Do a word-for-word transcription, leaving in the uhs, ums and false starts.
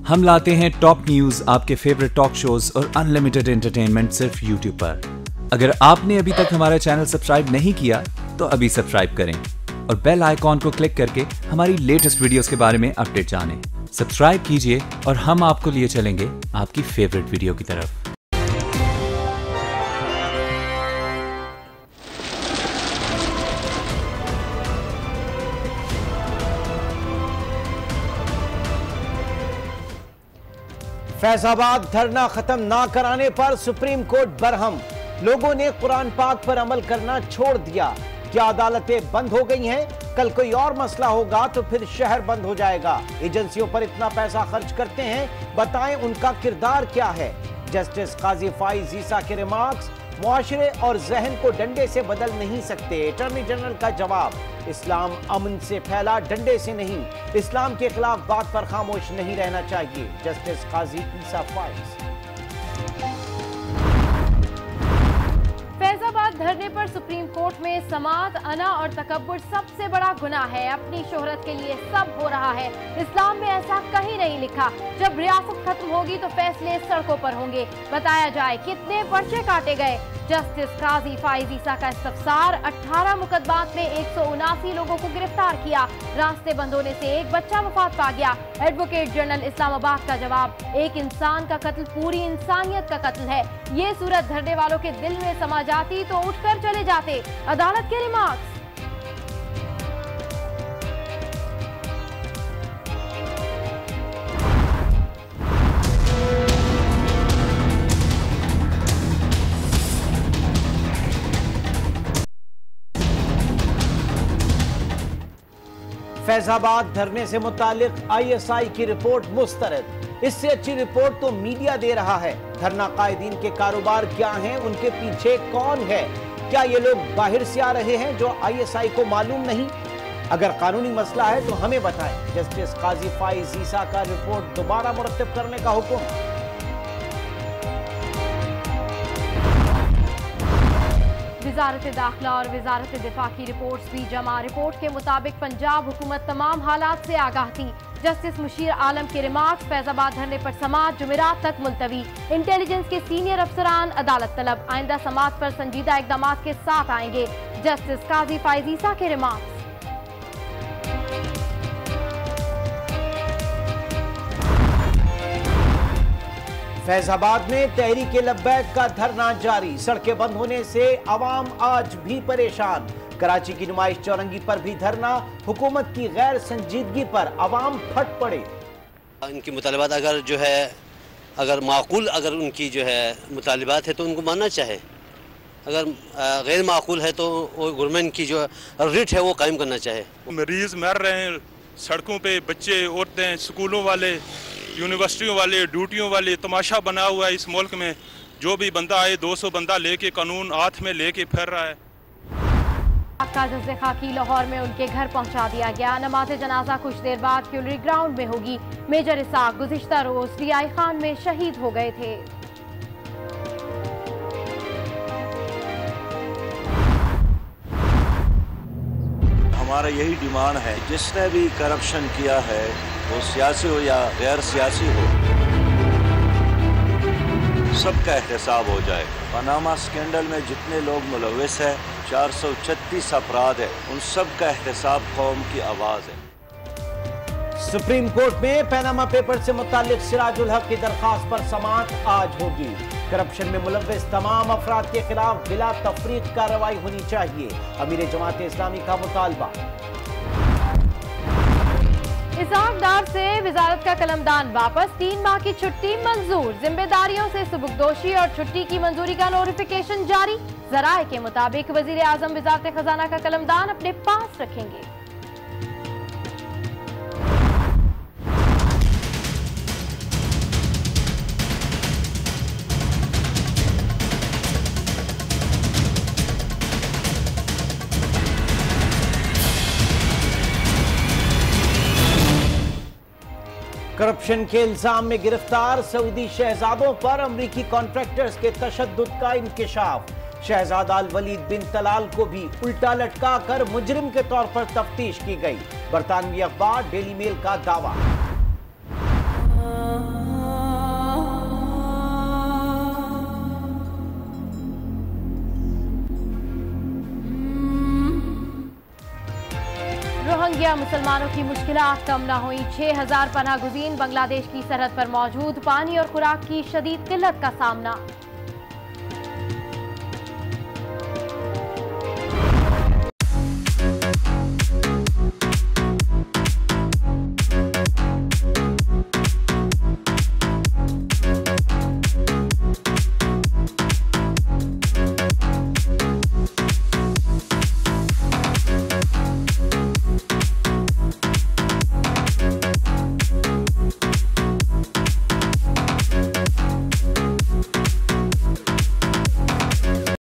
हम लाते हैं टॉप न्यूज, आपके फेवरेट टॉक शोज और अनलिमिटेड एंटरटेनमेंट सिर्फ यूट्यूब पर। अगर आपने अभी तक हमारा चैनल सब्सक्राइब नहीं किया तो अभी सब्सक्राइब करें और बेल आइकॉन को क्लिक करके हमारी लेटेस्ट वीडियोस के बारे में अपडेट जानें। सब्सक्राइब कीजिए और हम आपको लिए चलेंगे आपकी फेवरेट वीडियो की तरफ। फैजाबाद धरना खत्म ना कराने पर सुप्रीम कोर्ट बरहम। लोगों ने कुरान पाक पर अमल करना छोड़ दिया। क्या अदालतें बंद हो गई हैं? कल कोई और मसला होगा तो फिर शहर बंद हो जाएगा। एजेंसियों पर इतना पैसा खर्च करते हैं, बताएं उनका किरदार क्या है। जस्टिस काजी फाइज ईसा के रिमार्क्स, मुआशरे और जहन को डंडे से बदल नहीं सकते। अटॉर्नी जनरल का जवाब, इस्लाम अमन से फैला, डंडे से नहीं। इस्लाम के खिलाफ बात पर खामोश नहीं रहना चाहिए। जस्टिस काजी ईसा फाइज। फैजाबाद धरने पर सुप्रीम कोर्ट में समात, अना और तकब्बुर सबसे बड़ा गुनाह है। अपनी शोहरत के लिए सब हो रहा है। इस्लाम में ऐसा कहीं नहीं लिखा। जब रियासत खत्म होगी तो फैसले सड़कों पर होंगे। बताया जाए कितने पर्चे काटे गए। जस्टिस काजी फाइज ईसा का इस्तफसार, अठारह मुकदमात में एक सौ उनासी लोगों को गिरफ्तार किया। रास्ते बंद होने से एक बच्चा वफात पा गया। एडवोकेट जनरल इस्लामाबाद का जवाब, एक इंसान का कत्ल पूरी इंसानियत का कत्ल है। ये सूरत धरने वालों के दिल में समा जाती तो उठकर चले जाते। अदालत के रिमार्क्स। फैजाबाद धरने से मुतालिक आईएसआई की रिपोर्ट मुस्तरद। इससे अच्छी रिपोर्ट तो मीडिया दे रहा है। धरना कायदीन के कारोबार क्या हैं, उनके पीछे कौन है? क्या ये लोग बाहर से आ रहे हैं जो आईएसआई को मालूम नहीं? अगर कानूनी मसला है तो हमें बताएं। जस्टिस काजी फाइज ईसा का रिपोर्ट दोबारा मुरत्तब करने का हुक्म। वजारत दाखिला और वजारत दिफा की रिपोर्ट्स भी जमा। रिपोर्ट के मुताबिक पंजाब हुकूमत तमाम हालात से आगाह थी। जस्टिस मुशीर आलम के रिमार्क्स, फैजाबाद धरने पर समात जुमेरात तक मुलतवी। इंटेलिजेंस के सीनियर अफसरान अदालत तलब, आइंदा समात पर संजीदा इकदाम के साथ आएंगे। जस्टिस काजी फाइज ईसा के रिमार्क्स। फैजाबाद में तहरीके लब्बैक का धरना जारी। सड़कें बंद होने से अवाम आज भी परेशान। कराची की नुमाइश चौरंगी पर भी धरना। हुकूमत की गैर संजीदगी पर अवाम फट पड़े। इनकी मुतालबात अगर जो है अगर माकूल अगर उनकी जो है मुतालबात है तो उनको मानना चाहे। अगर गैर माकूल है तो वो गवर्नमेंट की जो रिट है वो कायम करना चाहे। मरीज मर रहे हैं सड़कों पे, बच्चे, औरतें, स्कूलों वाले, यूनिवर्सिटियों वाले, ड्यूटियों वाले। तमाशा बना हुआ है इस मुल्क में। जो भी बंदा आए दो सौ बंदा लेके कानून हाथ में लेके फिर रहा है। जज़्बे खाकी लाहौर में उनके घर पहुंचा दिया गया। नमाज जनाजा कुछ देर बाद क्यूलरी ग्राउंड में होगी। मेजर इसाक गुज़िश्ता रोज रियाई खान में शहीद हो गए थे। हमारा यही डिमांड है, जिसने भी करप्शन किया है वो सियासी हो या गैर सियासी हो, सबका एहतसाब हो जाए। पनामा स्कैंडल में जितने लोग मुलव्विस है, चार सौ छत्तीस अपराध है, उन सब का एहतसाब कौम की आवाज है। सुप्रीम कोर्ट में पनामा पेपर से मुतालिक सिराजुल हक की दरखास्त पर समाअत आज होगी। करप्शन में मुलव्विस तमाम अफराद के खिलाफ बिला तफरीक कार्रवाई होनी चाहिए। अमीर जमात इस्लामी का मुतालबा। इसाक डार से वजारत का कलमदान वापस। तीन माह की छुट्टी मंजूर। जिम्मेदारियों से सुबुकदोशी और छुट्टी की मंजूरी का नोटिफिकेशन जारी। जराए के मुताबिक वजीर आजम वजारत खजाना का कलमदान अपने पास रखेंगे। करप्शन के इल्जाम में गिरफ्तार सऊदी शहजादों पर अमरीकी कॉन्ट्रैक्टर्स के तशद्दुद का इंकिशाफ। शहजादा अल वलीद बिन तलाल को भी उल्टा लटका कर मुजरिम के तौर पर तफ्तीश की गई। बरतानवी अखबार डेली मेल का दावा। रोहिंग्या मुसलमानों की मुश्किलात कम न हुई। छह हजार पनाह गुज़ीन बांग्लादेश की सरहद पर मौजूद, पानी और खुराक की शदीद किल्लत का सामना।